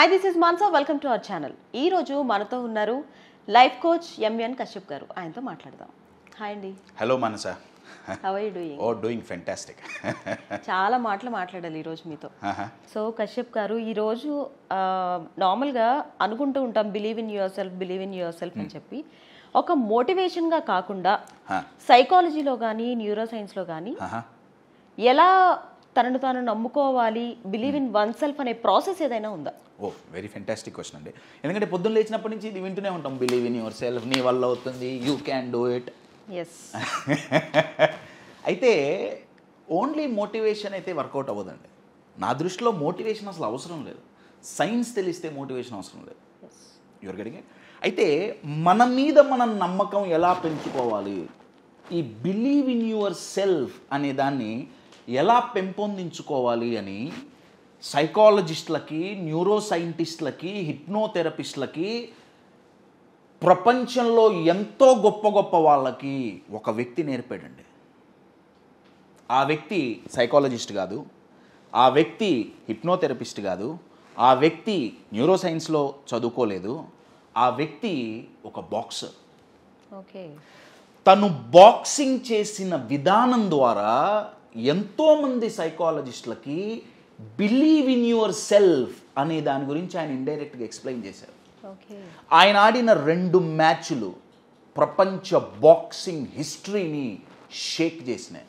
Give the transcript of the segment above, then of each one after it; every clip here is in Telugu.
Hi this is Manasa welcome to our channel. ఈ రోజు మనతో ఉన్నారు లైఫ్ కోచ్ ఎంఎన్ కశ్యప్ గారు. ఆయనతో మాట్లాడదాం. హాయ్ అండి. Hello Manasa. How are you doing? Oh doing fantastic. చాలా మాట్లాడాలి ఈరోజు మీతో. సో కశ్యప్ గారు, ఈరోజు నార్మల్గా అనుకుంటూ ఉంటాం బిలీవ్ ఇన్ యువర్ సెల్ఫ్ అని చెప్పి. ఒక మోటివేషన్గా కాకుండా సైకాలజీలో కానీ న్యూరో సైన్స్లో కానీ ఎలా తనను తాను నమ్ముకోవాలి, బిలీవ్ ఇన్ వన్ సెల్ఫ్ అనే ప్రాసెస్ ఏదైనా ఉందా? ఓ వెరీ ఫెంటాస్టిక్ క్వశ్చన్ అండి. ఎందుకంటే పొద్దున్న లేచినప్పటి నుంచి ఇది వింటూనే ఉంటాం, బిలీవ్ ఇన్ యువర్ సెల్ఫ్, నీ వల్ల అవుతుంది, you can do it. Yes. అయితే ఓన్లీ మోటివేషన్ అయితే వర్కౌట్ అవ్వదండి. నా దృష్టిలో మోటివేషన్ అసలు అవసరం లేదు. సైన్స్ తెలిస్తే మోటివేషన్ అవసరం లేదు. Your getting it? అయితే మన మీద మనం నమ్మకం ఎలా పెంచుకోవాలి, ఈ బిలీవ్ ఇన్ యువర్ సెల్ఫ్ అనే దాన్ని ఎలా పెంపొందించుకోవాలి అని సైకాలజిస్టులకి, న్యూరో సైంటిస్టులకి, హిప్నోథెరపిస్టులకి, ప్రపంచంలో ఎంతో గొప్ప గొప్ప వాళ్ళకి ఒక వ్యక్తి నేర్పాడండి. ఆ వ్యక్తి సైకాలజిస్ట్ కాదు, ఆ వ్యక్తి హిప్నోథెరపిస్ట్ కాదు, ఆ వ్యక్తి న్యూరో సైన్స్లో చదువుకోలేదు, ఆ వ్యక్తి ఒక బాక్సర్. ఓకే. తను బాక్సింగ్ చేసిన విధానం ద్వారా ఎంతోమంది సైకాలజిస్టులకి బిలీవ్ ఇన్ యువర్ సెల్ఫ్ అనే దాని గురించి ఆయన ఇండైరెక్ట్గా ఎక్స్ప్లెయిన్ చేశారు. ఆయన ఆడిన 2 మ్యాచ్లు ప్రపంచ బాక్సింగ్ హిస్టరీని షేక్ చేసినాయి.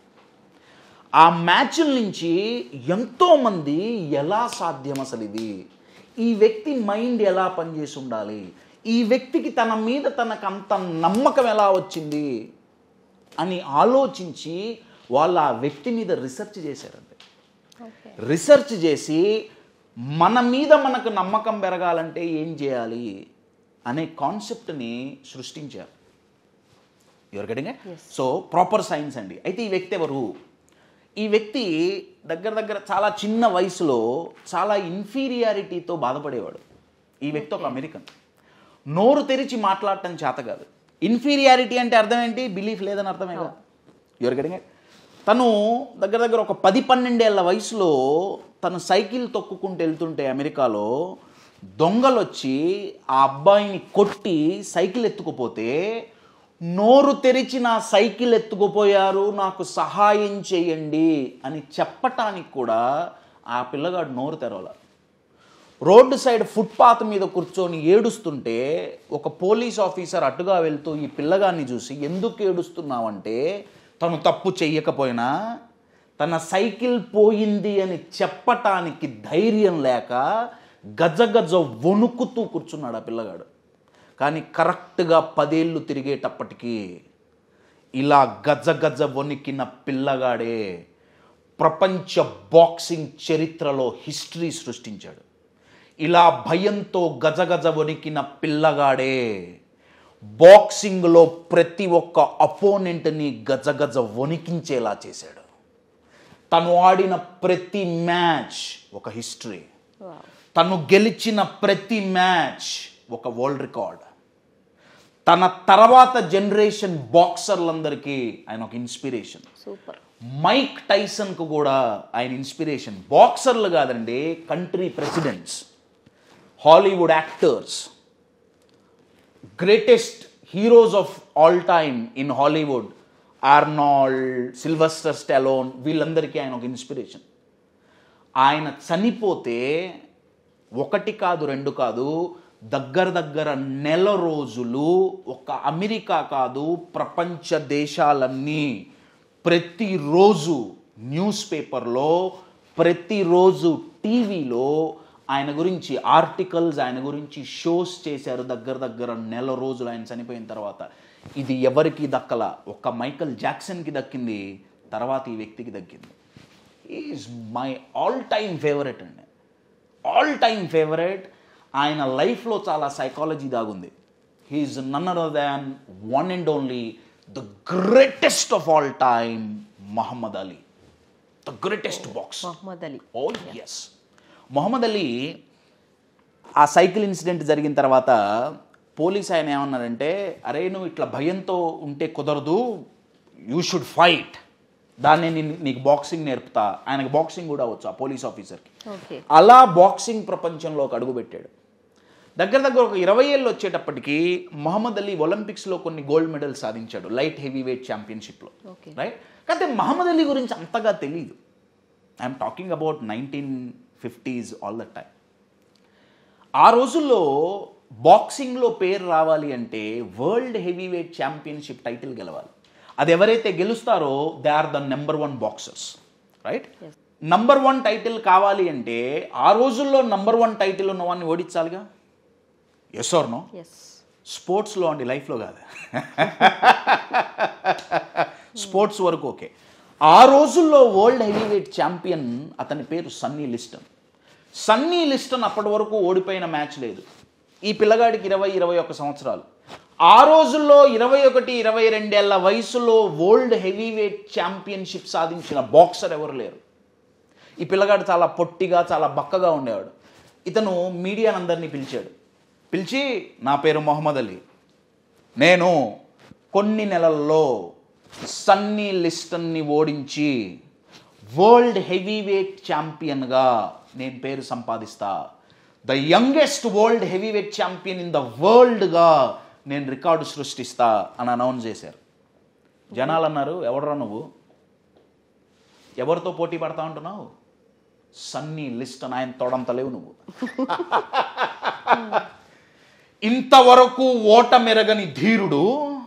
ఆ మ్యాచ్ల నుంచి ఎంతోమంది ఎలా సాధ్యం అసలు ఇది, ఈ వ్యక్తి మైండ్ ఎలా పనిచేసి ఉండాలి, ఈ వ్యక్తికి తన మీద తనకు అంత నమ్మకం ఎలా వచ్చింది అని ఆలోచించి వాళ్ళు ఆ వ్యక్తి మీద రీసెర్చ్ చేశారండి. రీసెర్చ్ చేసి మన మీద మనకు నమ్మకం పెరగాలంటే ఏం చేయాలి అనే కాన్సెప్ట్ని సృష్టించారు. Your getting it? So proper science అండి. అయితే ఈ వ్యక్తి ఎవరు? ఈ వ్యక్తి దగ్గర చాలా చిన్న వయసులో చాలా ఇన్ఫీరియారిటీతో బాధపడేవాడు. ఈ వ్యక్తి ఒక అమెరికన్. నోరు తెరిచి మాట్లాడటం చేత కాదు. ఇన్ఫీరియారిటీ అంటే అర్థం ఏంటి? బిలీఫ్ లేదని అర్థమే కదా. Your getting it? తను దగ్గర ఒక 10-12 ఏళ్ల వయసులో తను సైకిల్ తొక్కుకుంటూ వెళ్తుంటే అమెరికాలో దొంగలు వచ్చి ఆ అబ్బాయిని కొట్టి సైకిల్ ఎత్తుకుపోతే, నోరు తెరిచి నా సైకిల్ ఎత్తుకుపోయారు, నాకు సహాయం చేయండి అని చెప్పటానికి కూడా ఆ పిల్లగాడు నోరు తెరవల. రోడ్డు సైడ్ ఫుట్పాత్ మీద కూర్చొని ఏడుస్తుంటే ఒక పోలీస్ ఆఫీసర్ అటుగా వెళ్తూ ఈ పిల్లగాన్ని చూసి, ఎందుకు ఏడుస్తున్నావంటే, తను తప్పు చెయ్యకపోయినా తన సైకిల్ పోయింది అని చెప్పటానికి ధైర్యం లేక గజ వణుకుతూ కూర్చున్నాడు ఆ పిల్లగాడు. కానీ కరెక్ట్గా 10 ఏళ్ళు తిరిగేటప్పటికీ ఇలా గజ వణికిన పిల్లగాడే ప్రపంచ బాక్సింగ్ చరిత్రలో హిస్టరీ సృష్టించాడు. ఇలా భయంతో గజ వణికిన పిల్లగాడే బాక్సింగ్లో ప్రతి ఒక్క అపోనెంట్ని గజ వణికించేలా చేశాడు. తను ఆడిన ప్రతి మ్యాచ్ ఒక హిస్టరీ. తను గెలిచిన ప్రతి మ్యాచ్ ఒక వరల్డ్ రికార్డ్. తన తర్వాత జనరేషన్ బాక్సర్లందరికీ ఆయన ఒక ఇన్స్పిరేషన్. సూపర్. మైక్ టైసన్కు కూడా ఆయన ఇన్స్పిరేషన్. బాక్సర్లు కాదండి, country presidents, Hollywood actors, greatest heroes of all time in Hollywood, Arnold, Sylvester Stallone, వీళ్ళందరికీ ఆయన ఒక ఇన్స్పిరేషన్. ఆయన చనిపోతే 1 కాదు 2 కాదు, దగ్గర నెల రోజులు ఒక అమెరికా కాదు ప్రపంచ దేశాలన్నీ ప్రతిరోజు న్యూస్ పేపర్లో, ప్రతిరోజు టీవీలో ఆయన గురించి ఆర్టికల్స్, ఆయన గురించి షోస్ చేశారు. దగ్గర నెల రోజులు ఆయన చనిపోయిన తర్వాత. ఇది ఎవరికి దక్కల, ఒక్క మైకల్ జాక్సన్కి దక్కింది, తర్వాత ఈ వ్యక్తికి దక్కింది. Is my all time favourite అండి, ఆల్ టైమ్ ఫేవరెట్. ఆయన లైఫ్లో చాలా సైకాలజీ దాగుంది. He's none other than one and only the greatest of all time, Muhammad Ali, the greatest boxer. Muhammad Ali. Oh yes. Mohammed Ali ఆ సైకిల్ ఇన్సిడెంట్ జరిగిన తర్వాత పోలీస్ ఆయన ఏమన్నారంటే, అరే నువ్వు ఇట్లా భయంతో ఉంటే కుదరదు, యూ షుడ్ ఫైట్ దాన్ని నీకు బాక్సింగ్ నేర్పుతా. ఆయనకు బాక్సింగ్ కూడా వచ్చు ఆ పోలీస్ ఆఫీసర్కి. ఓకే. అలా బాక్సింగ్ ప్రపంచంలోకి అడుగుపెట్టాడు. దగ్గర ఒక 20 ఏళ్ళు వచ్చేటప్పటికి మహమ్మద్ అలీ ఒలింపిక్స్లో కొన్ని గోల్డ్ మెడల్ సాధించాడు లైట్ హెవీ వెయిట్ ఛాంపియన్షిప్లో, రైట్? కానీ మహమ్మద్ అలీ గురించి అంతగా తెలియదు. I'm talking about 1950s all the time. ఆ రోజుల్లో బాక్సింగ్లో పేరు రావాలి అంటే world heavy weight championship title గెలవాలి. అది ఎవరైతే గెలుస్తారో they are the number 1 boxers, right? Number 1 title కావాలి అంటే ఆ రోజుల్లో నంబర్ 1 టైటిల్ ఉన్న వాడిని ఓడించాలిగా. Yes are no? స్పోర్ట్స్లో అండి, లైఫ్లో కాదు. స్పోర్ట్స్ వరకు ఓకే. ఆ రోజుల్లో వరల్డ్ హెవీ వెయిట్ ఛాంపియన్ అతని పేరు సన్నీ లిస్టన్. సన్నీ లిస్టన్ అప్పటి వరకు ఓడిపోయిన మ్యాచ్ లేదు. ఈ పిల్లగాడికి 20-21 సంవత్సరాలు. ఆ రోజుల్లో 21-22 ఏళ్ల వయసులో వరల్డ్ హెవీ వెయిట్ ఛాంపియన్షిప్ సాధించిన బాక్సర్ ఎవరు లేరు. ఈ పిల్లగాడు చాలా పొట్టిగా చాలా బక్కగా ఉండేవాడు. ఇతను మీడియాని అందరినీ పిలిచి నా పేరు మొహమ్మద్ అలీ, నేను కొన్ని నెలల్లో సన్నీ లిస్టన్ని ఓడించి వరల్డ్ హెవీ వెయిట్ ఛాంపియన్గా నేను పేరు సంపాదిస్తా, the youngest world heavy weight champion in the వరల్డ్గా నేను రికార్డు సృష్టిస్తా అని అనౌన్స్ చేశారు. జనాలు అన్నారు, ఎవడరా నువ్వు, ఎవరితో పోటీ పడతా ఉంటున్నావు? సన్నీ లిస్టన్, ఆయన తోడంతలేవు నువ్వు. ఇంతవరకు ఓటమెరగని ధీరుడు.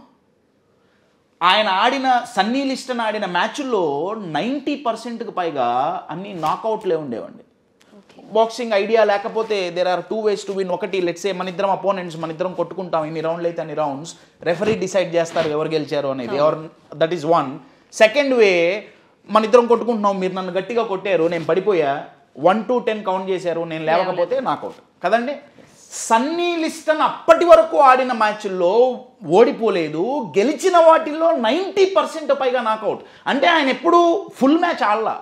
ఆయన ఆడిన సన్నీ లిస్టన్ ఆడిన మ్యాచ్ల్లో 90%కి పైగా అన్ని నాకౌట్లే ఉండేవండి. బాక్సింగ్ ఐడియా లేకపోతే there are 2 ways to win. ఒకటి, లెట్స్ సే మన ఇద్దరం అపోనెంట్స్, మన ఇద్దరం కొట్టుకుంటాం, ఇన్ని రౌండ్లు అయితే అన్ని రౌండ్స్, రెఫరీ డిసైడ్ చేస్తారు ఎవరు గెలిచారు అనేది, ఎవరు, దట్ ఈస్ 1. సెకండ్ వే, మన ఇద్దరం కొట్టుకుంటున్నాం, మీరు నన్ను గట్టిగా కొట్టారు, నేను పడిపోయా, 1 to 10 కౌంట్ చేశారు, నేను లేవకపోతే నాకౌట్ కదండి. సన్నీ లిస్టన్ అప్పటి వరకు ఆడిన మ్యాచ్ల్లో ఓడిపోలేదు, గెలిచిన వాటిల్లో 90% పైగా నాకౌట్. అంటే ఆయన ఎప్పుడు ఫుల్ మ్యాచ్ ఆడలా.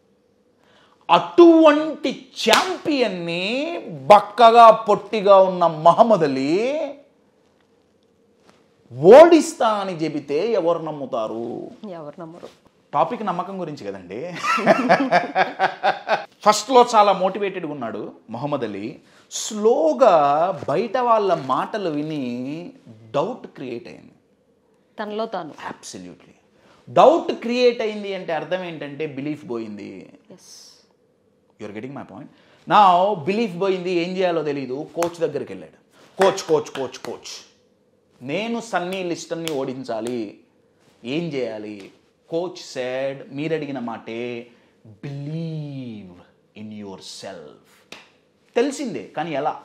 అటువంటి ఛాంపియన్ని బక్కగా పొట్టిగా ఉన్న మహమ్మద్ అలీ ఓడిస్తా అని చెబితే ఎవరు నమ్ముతారు? ఎవరు నమ్మరు. టాపిక్ నమ్మకం గురించి కదండి. ఫస్ట్లో చాలా మోటివేటెడ్గా ఉన్నాడు మహమ్మద్ అలీ. స్లోగా బయట వాళ్ళ మాటలు విని డౌట్ క్రియేట్ అయింది తనలో తాను. అబ్సల్యూట్లీ డౌట్ క్రియేట్ అయింది అంటే అర్థం ఏంటంటే బిలీఫ్ పోయింది. You're getting my point. నా బిలీఫ్ పోయింది, ఏం చేయాలో తెలియదు. కోచ్ దగ్గరికి వెళ్ళాడు. కోచ్ నేను సన్నీ లిస్టన్ని ఓడించాలి, ఏం చేయాలి? కోచ్ సెడ్, మీరు అడిగిన మాటే, బిలీవ్ ఇన్ యువర్ సెల్ఫ్. తెలిసిందే, కానీ ఎలా?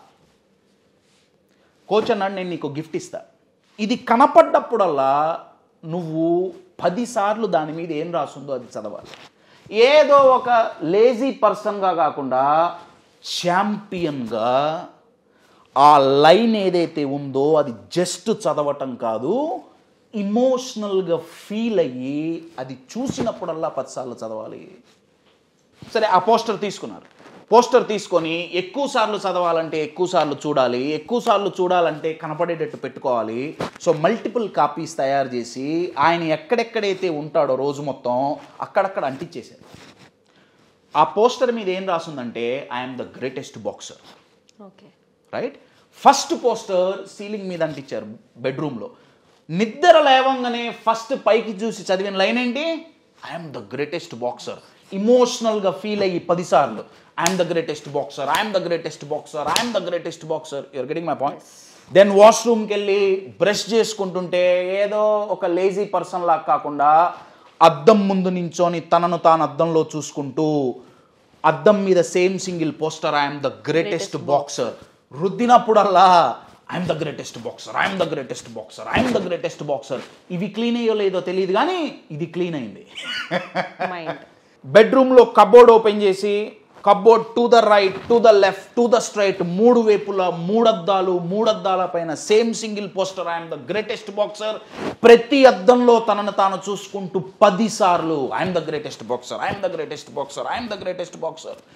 కోచ్ అన్నాడు, నేను నీకు గిఫ్ట్ ఇస్తా, ఇది కనపడ్డప్పుడల్లా నువ్వు 10 సార్లు దాని మీద ఏం రాస్తుందో అది చదవాలి. ఏదో ఒక లేజీ పర్సన్గా కాకుండా ఛాంపియన్గా ఆ లైన్ ఏదైతే ఉందో అది జస్ట్ చదవటం కాదు, ఇమోషనల్గా ఫీల్ అయ్యి అది చూసినప్పుడల్లా 10 సార్లు చదవాలి. సరే, ఆ పోస్టర్ తీసుకున్నారు. పోస్టర్ తీసుకొని ఎక్కువ సార్లు చదవాలంటే ఎక్కువ సార్లు చూడాలి, ఎక్కువ సార్లు చూడాలంటే కనపడేటట్టు పెట్టుకోవాలి. సో మల్టిపుల్ కాపీస్ తయారు చేసి ఆయన ఎక్కడెక్కడైతే ఉంటాడో రోజు మొత్తం అక్కడక్కడ అంటించేశారు. ఆ పోస్టర్ మీద ఏం రాసిందంటే, I'm the greatest boxer. Okay, right. First poster ceiling మీద అంటించారు బెడ్రూమ్లో. నిద్ర లేవంగానే ఫస్ట్ పైకి చూసి చదివిన లైన్ ఏంటి? I'm the greatest boxer. ఇమోషనల్గా ఫీల్ అయ్యి 10 సార్లు I'm the greatest boxer, I'm the greatest boxer, I'm the greatest boxer. You're getting my point. Then వాష్రూమ్కి వెళ్ళి బ్రష్ చేసుకుంటుంటే ఏదో ఒక లేజీ పర్సన్ లాగా కాకుండా అద్దం ముందు నించొని తనను తాను అద్దంలో చూసుకుంటూ అద్దం మీద same single poster, I'm the greatest boxer. రుద్దినప్పుడల్లా I'm the greatest boxer, I'm the greatest boxer, I'm the greatest boxer. ఇవి క్లీన్ అయ్యో లేదో తెలియదు కానీ ఇది క్లీన్ అయింది. బెడ్రూమ్లో కబోర్డ్ ఓపెన్ చేసి cupboard to the right, to the left, to the straight, 3 వైపులా 3 అద్దాలు, 3 అద్దాల పైన same single poster, I'm the greatest boxer. ప్రతి అద్దంలో తనను తాను చూసుకుంటూ 10 సార్లు I'm the greatest boxer, I'm the greatest boxer, I'm the greatest boxer.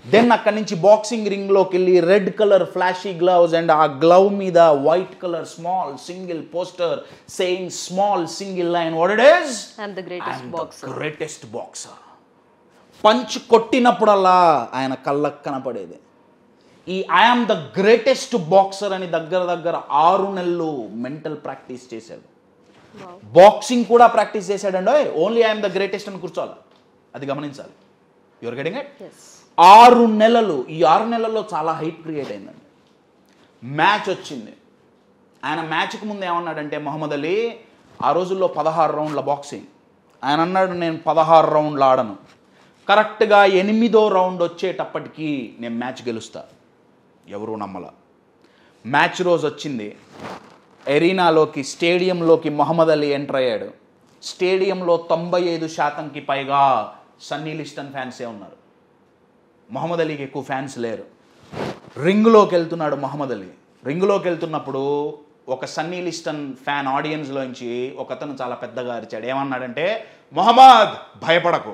Then అక్కడి నుంచి బాక్సింగ్ రింగ్లోకి వెళ్ళి red colour flashy gloves and ఆ గ్లవ్ మీద white colour small single poster saying small single line what it is I'm the greatest boxer. Punch కొట్టినప్పుడల్లా ఆయన కళ్ళకు కనపడేది ఈ ఐఎమ్ ద గ్రేటెస్ట్ బాక్సర్ అని దగ్గర 6 నెలలు మెంటల్ ప్రాక్టీస్ చేశాడు. బాక్సింగ్ కూడా ప్రాక్టీస్ చేశాడండి. ఓన్లీ ఐఎమ్ ద గ్రేటెస్ట్ అని కూర్చోవాలి, అది గమనించాలి. Your getting it. 6 నెలలు, ఈ 6 నెలల్లో చాలా హైప్ క్రియేట్ అయిందండి. మ్యాచ్ వచ్చింది. ఆయన మ్యాచ్కి ముందు ఏమన్నాడంటే మొహమ్మద్ అలీ, ఆ రోజుల్లో 16 రౌండ్ల బాక్సింగ్. ఆయన అన్నాడు నేను 16 రౌండ్లు ఆడను, కరెక్ట్గా 8వ రౌండ్ వచ్చేటప్పటికి నేను మ్యాచ్ గెలుస్తా. ఎవరూ నమ్మల. మ్యాచ్ రోజు వచ్చింది, ఎరీనాలోకి స్టేడియంలోకి మొహమ్మద్ అలీ ఎంటర్ అయ్యాడు. స్టేడియంలో 95% పైగా సన్నీ లిస్టన్ ఫ్యాన్సే ఉన్నారు. మొహమ్మద్ అలీకి ఎక్కువ ఫ్యాన్స్ లేరు. రింగ్లోకి వెళ్తున్నాడు మొహమ్మద్ అలీ. రింగ్లోకి వెళ్తున్నప్పుడు ఒక సన్నీ లిస్టన్ ఫ్యాన్ ఆడియన్స్లోంచి ఒక అతను చాలా పెద్దగా అరిచాడు. ఏమన్నాడంటే, మొహమ్మద్ భయపడకు,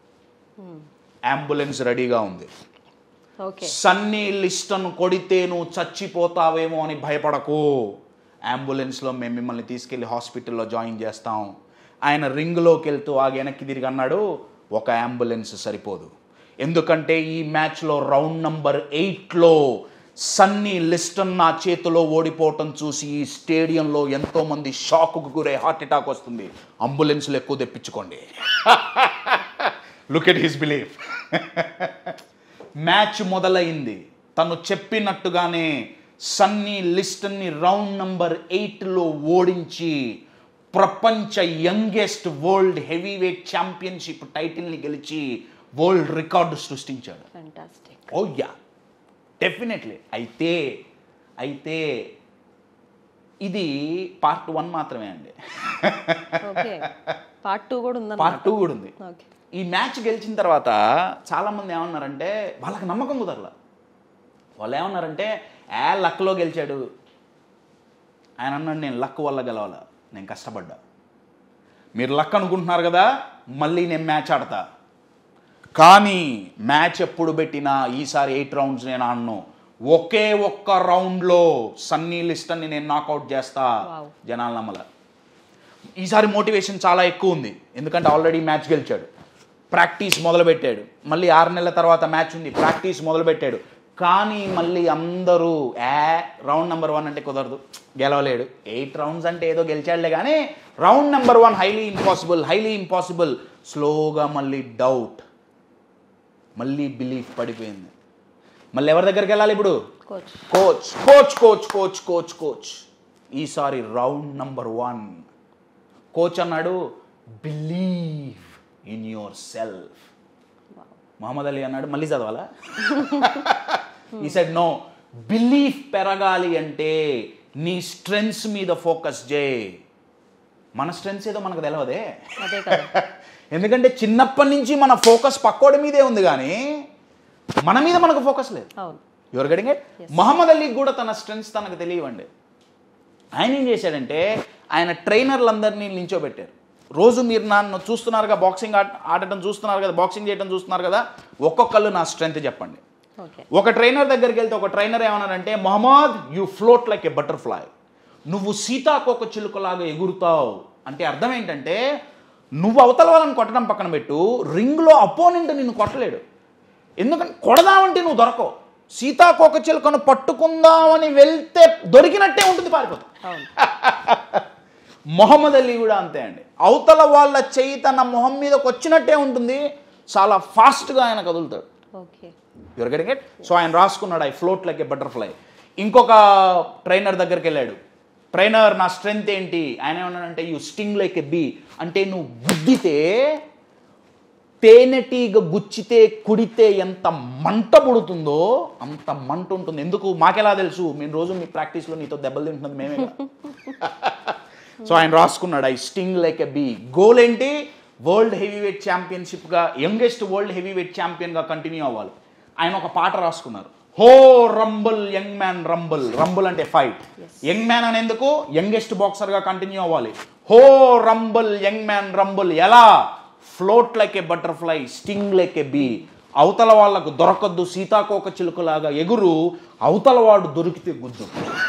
అంబులెన్స్ రెడీగా ఉంది. సన్నీ లిస్టన్ కొడితే నువ్వు చచ్చిపోతావేమో అని భయపడకు, అంబులెన్స్లో మేము మిమ్మల్ని తీసుకెళ్ళి హాస్పిటల్లో జాయిన్ చేస్తాం. ఆయన రింగ్లోకి వెళ్తూ ఆగి వెనక్కి తిరిగి అన్నాడు, ఒక అంబులెన్స్ సరిపోదు, ఎందుకంటే ఈ మ్యాచ్లో రౌండ్ నంబర్ 8లో సన్నీ లిస్టన్ నా చేతిలో ఓడిపోవటం చూసి ఈ స్టేడియంలో ఎంతోమంది షాక్కు గురై హార్ట్ అటాక్ వస్తుంది, అంబులెన్స్లు ఎక్కువ తెప్పించుకోండి. Look at his belief. Match మొదలైంది. తను చెప్పినట్టుగానే సన్నీ లిస్టన్ని రౌండ్ నంబర్ 8లో ఓడించి ప్రపంచ youngest world heavy weight championship టైటిల్ని గెలిచి వరల్డ్ రికార్డు సృష్టించాడు. Oh yeah, definitely. అయితే ఇది పార్ట్ 1 మాత్రమే అండి. పార్ట్ 2 కూడా ఉంది. ఈ మ్యాచ్ గెలిచిన తర్వాత చాలామంది ఏమన్నారంటే, వాళ్ళకి నమ్మకం కుదరలా. వాళ్ళు ఏమన్నారంటే, లక్లో గెలిచాడు. ఆయన అన్నాడు, నేను లక్ వల్ల గెలవాల, నేను కష్టపడ్డా. మీరు లక్ అనుకుంటున్నారు కదా, మళ్ళీ నేను మ్యాచ్ ఆడతా. కానీ మ్యాచ్ ఎప్పుడు పెట్టినా ఈసారి 8 రౌండ్స్ నేను ఆడను, ఒకే ఒక్క రౌండ్లో సన్నీ లిస్టన్ని నేను నాకౌట్ చేస్తా. జనాలు నమ్మల. ఈసారి మోటివేషన్ చాలా ఎక్కువ ఉంది, ఎందుకంటే ఆల్రెడీ మ్యాచ్ గెలిచాడు. ప్రాక్టీస్ మొదలుపెట్టాడు. మళ్ళీ 6 నెలల తర్వాత మ్యాచ్ ఉంది, ప్రాక్టీస్ మొదలుపెట్టాడు. కానీ మళ్ళీ అందరూ రౌండ్ నెంబర్ 1 అంటే కుదరదు, గెలవలేడు. 8 రౌండ్స్ అంటే ఏదో గెలిచాడులే, కానీ రౌండ్ నెంబర్ 1 హైలీ ఇంపాసిబుల్. స్లోగా మళ్ళీ డౌట్, మళ్ళీ బిలీఫ్ పడిపోయింది. మళ్ళీ ఎవరి దగ్గరికి వెళ్ళాలి ఇప్పుడు? కోచ్. ఈసారి రౌండ్ నెంబర్ 1 కోచ్ అన్నాడు, believe in yourself. Muhammad Ali అన్నాడు, మళ్ళీ చదవాలా? ఈ సెడ్ నో, బిలీఫ్ పెరగాలి అంటే నీ స్ట్రెంగ్స్ మీద ఫోకస్ చేయి. మన స్ట్రెంగ్స్ ఏదో మనకు తెలియదే. ఎందుకంటే చిన్నప్పటి నుంచి మన ఫోకస్ పక్కోడి మీదే ఉంది, కానీ మన మీద మనకు ఫోకస్ లేదు. Your getting it. మొహమ్మద్ అలీకి కూడా తన స్ట్రెంగ్స్ తనకు తెలియవండి. ఆయన ఏం చేశాడంటే, ఆయన ట్రైనర్లందరినీ నిల్చోబెట్టారు. రోజు మీరు నన్ను చూస్తున్నారుగా, బాక్సింగ్ ఆడటం చూస్తున్నారు కదా, బాక్సింగ్ చేయడం చూస్తున్నారు కదా, ఒక్కొక్కళ్ళు నా స్ట్రెంగ్త్ చెప్పండి. ఒక ట్రైనర్ దగ్గరికి వెళ్తే ఒక ట్రైనర్ ఏమన్నారంటే, Muhammad you float like a butterfly, నువ్వు సీతాకోక చిలుకలాగా ఎగురుతావు. అంటే అర్థం ఏంటంటే, నువ్వు అవతల వాళ్ళని కొట్టడం పక్కన పెట్టు, రింగ్లో అపోనెంట్ నిన్ను కొట్టలేడు. ఎందుకంటే కొడదామంటే నువ్వు దొరకవు. సీతాకోక చిలుకను పట్టుకుందామని వెళ్తే దొరికినట్టే ఉంటుంది, పారిపోతుంది. మొహమ్మద్ అలీ కూడా అంతే అండి. అవతల వాళ్ళ చెయ్యి తన మొహం మీదకి వచ్చినట్టే ఉంటుంది, చాలా ఫాస్ట్గా ఆయన కదులుతాడు. Your getting it. సో ఆయన రాసుకున్నాడు, I float like a butterfly. ఇంకొక ట్రైనర్ దగ్గరికి వెళ్ళాడు. ట్రైనర్, నా స్ట్రెంగ్త్ ఏంటి? ఆయన ఏమన్నాడంటే, you sting like a bee, అంటే నువ్వు గుద్దితే, తేనెటీగ గుచ్చితే, కుడితే ఎంత మంట పుడుతుందో అంత మంట ఉంటుంది. ఎందుకు మాకెలా తెలుసు? మేము రోజు మీ ప్రాక్టీస్లో నీతో దెబ్బలు తింటున్నది మేమే. సో ఆయన రాసుకున్నాడు, I sting like a bee. Goal ఏంటి? వరల్డ్ హెవీ వెయిట్ ఛాంపియన్షిప్గా, యంగెస్ట్ వరల్డ్ హెవీ వెయిట్ ఛాంపియన్గా కంటిన్యూ అవ్వాలి. ఆయన ఒక పాట రాసుకున్నారు, ho rumble young man rumble. Rumble అంటే ఫైట్, యంగ్ మ్యాన్ అని ఎందుకు? యంగెస్ట్ బాక్సర్గా కంటిన్యూ అవ్వాలి. Ho rumble young man rumble. ఎలా? Float like a butterfly, sting like a bee. అవతల వాళ్ళకు దొరకద్దు, సీతాకోక చిలుకలాగా ఎగురు, అవతల వాడు దొరికితే గుద్దు.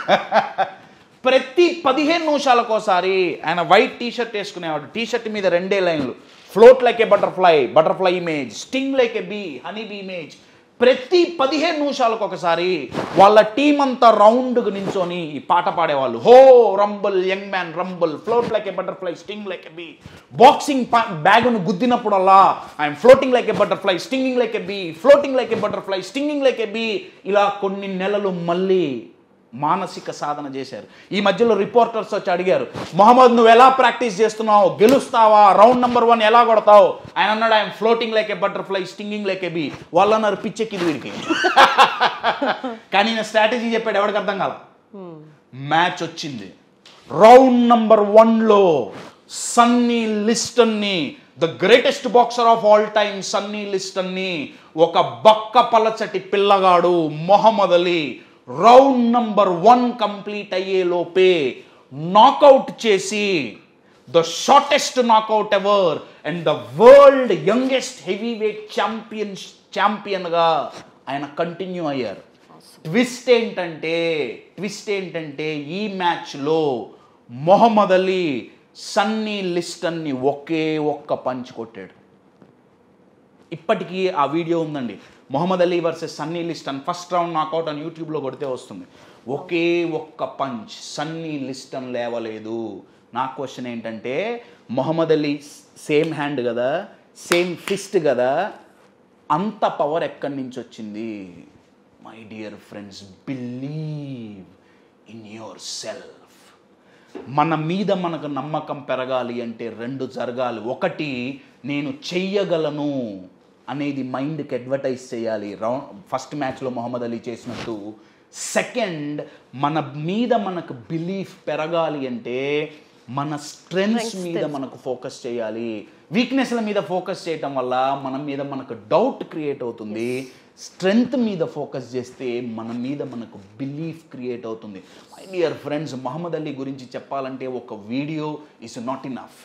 ప్రతి 15 నిమిషాలకోసారి ఆయన వైట్ టీషర్ట్ వేసుకునేవాడు. టీషర్ట్ మీద 2 లైన్లు, float like a butterfly, butterfly image, sting like a bee, honey bee image. ప్రతి 15 నిమిషాలకు ఒకసారి వాళ్ళ టీం అంతా రౌండ్గా నించొని ఈ పాట పాడేవాళ్ళు. Ho rumble young man rumble, float like a butterfly, sting like a bee. Boxing బ్యాగ్ను గుద్దినప్పుడల్లా I'm floating like a butterfly, stinging like a bee, floating like a butterfly, stinging like a bee. ఇలా కొన్ని నెలలు మళ్ళీ మానసిక సాధన చేశారు. ఈ మధ్యలో రిపోర్టర్స్ వచ్చి అడిగారు, మొహమ్మద్ నువ్వు ఎలా ప్రాక్టీస్ చేస్తున్నావు, గెలుస్తావా, రౌండ్ నెంబర్ 1 ఎలా కొడతావు? ఆయన అన్నాడు I'm floating like a butterfly, stinging like a bee. వాళ్ళు అన్నారు పిచ్చెక్కిది వీడికి. కానీ నేను స్ట్రాటజీ చెప్పాడు, ఎవరికి అర్థం కాల. మ్యాచ్ వచ్చింది. రౌండ్ నెంబర్ 1లో సన్నీ లిస్టన్ని, the greatest boxer of all time Sunny లిస్టన్ని, ఒక బక్క పలచటి పిల్లగాడు Muhammad Ali round number 1 complete అయ్యే లోపే నాకౌట్ చేసి the shortest knockout ever and the world youngest heavy weight ఛాంపియన్గా ఆయన కంటిన్యూ అయ్యారు. ట్విస్ట్ ఏంటంటే ఈ మ్యాచ్లో మొహమ్మద్ అలీ సన్నీ లిస్టన్ని ఒకే ఒక్క పంచ్ కొట్టాడు. ఇప్పటికీ ఆ వీడియో ఉందండి, Muhammad Ali versus Sunny Liston first round knockout అని యూట్యూబ్లో కొడితే వస్తుంది. ఒకే ఒక్క పంచ్ సన్నీ లిస్టన్ లేవలేదు. నా క్వశ్చన్ ఏంటంటే, మొహమ్మద్ అలీ సేమ్ హ్యాండ్ కదా, సేమ్ ఫిస్ట్ కదా, అంత పవర్ ఎక్కడి నుంచి వచ్చింది? My dear friends, believe in yourself. మన మీద మనకు నమ్మకం పెరగాలి అంటే 2 జరగాలి. ఒకటి, నేను చెయ్యగలను అనేది మైండ్కి అడ్వర్టైజ్ చేయాలి, ఫస్ట్ మ్యాచ్లో మొహమ్మద్ అలీ చేసినట్టు. సెకండ్, మన మీద మనకు బిలీఫ్ పెరగాలి అంటే మన స్ట్రెంగ్స్ మీద మనకు ఫోకస్ చేయాలి. వీక్నెస్ల మీద ఫోకస్ చేయటం వల్ల మన మీద మనకు డౌట్ క్రియేట్ అవుతుంది. స్ట్రెంగ్త్ మీద ఫోకస్ చేస్తే మన మీద మనకు బిలీఫ్ క్రియేట్ అవుతుంది. My dear friends, Muhammad Ali గురించి చెప్పాలంటే ఒక video is not enough.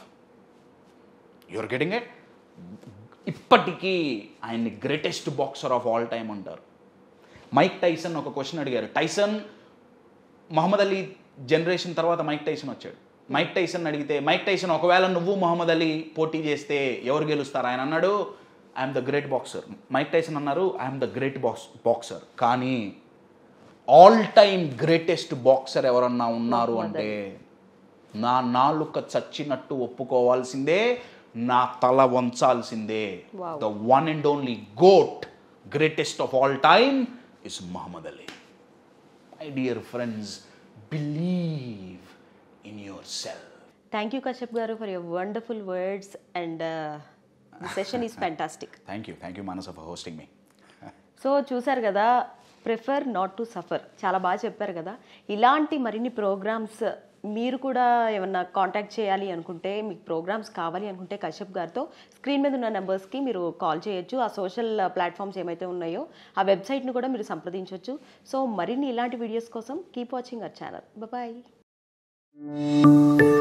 You're getting it? ఇప్పటికీ ఆయన్ని greatest boxer of all time అంటారు. మైక్ టైసన్ ఒక క్వశ్చన్ అడిగారు. టైసన్, మొహమ్మద్ అలీ జనరేషన్ తర్వాత మైక్ టైసన్ వచ్చాడు. మైక్ టైసన్ అడిగితే, మైక్ టైసన్ ఒకవేళ నువ్వు మొహమ్మద్ అలీ పోటీ చేస్తే ఎవరు గెలుస్తారు? ఆయన అన్నాడు I'm the great boxer. Mike Tyson అన్నారు ఐఎమ్ ద గ్రేట్ బాక్సర్. కానీ ఆల్ టైమ్ గ్రేటెస్ట్ బాక్సర్ ఎవరన్నా ఉన్నారు అంటే నా నాలుక చచ్చినట్టు ఒప్పుకోవాల్సిందే, నా తల వంచాల్సిందే. The one and only GOAT, greatest of all time is Muhammad Ali. My dear friends, believe in yourself. Thank you Kashyap గారు for your wonderful words and the session is fantastic. Thank you Manasa for hosting me. So చూసారు కదా, ప్రిఫర్ నాట్ టు సఫర్, చాలా బాగా చెప్పారు కదా. ఇలాంటి మరిన్ని ప్రోగ్రామ్స్ మీరు కూడా ఏమన్నా కాంటాక్ట్ చేయాలి అనుకుంటే, మీకు ప్రోగ్రామ్స్ కావాలి అనుకుంటే కశ్యప్ గారితో స్క్రీన్ మీద ఉన్న నెంబర్స్కి మీరు కాల్ చేయొచ్చు. ఆ సోషల్ ప్లాట్ఫామ్స్ ఏమైతే ఉన్నాయో ఆ వెబ్సైట్ని కూడా మీరు సంప్రదించవచ్చు. సో మరిన్ని ఇలాంటి వీడియోస్ కోసం keep watching our channel. Bye.